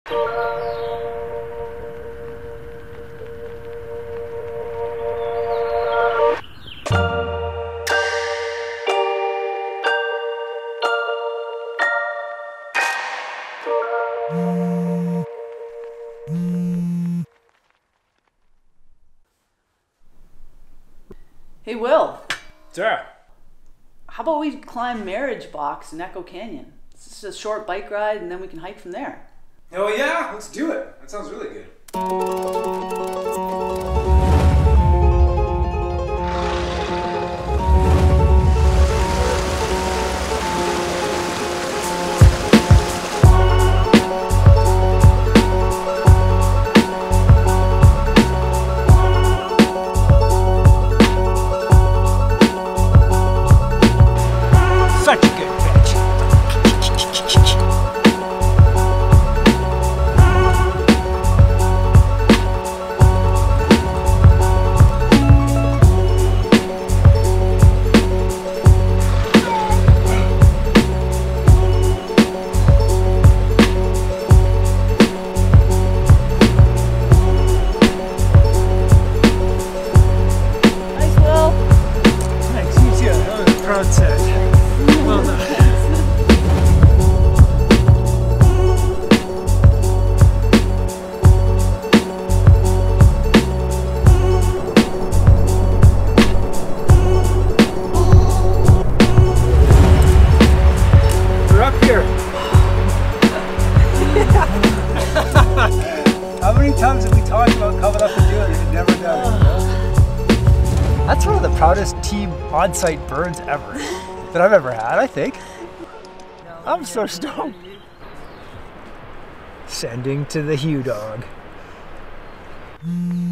Hey Will. Tara. How about we climb Marriage Box in Echo Canyon? It's just a short bike ride and then we can hike from there. Oh yeah, let's do it. That sounds really good. Such a good pitch. Nice, Will. Thanks, you too. That was a proud set. Well done. We're up here. How many times have we talked about coming up and doing it and never done it? You know? That's one of the proudest team on-site burns ever that I've ever had, I think. I'm so stoked. Sending to the Heunikan.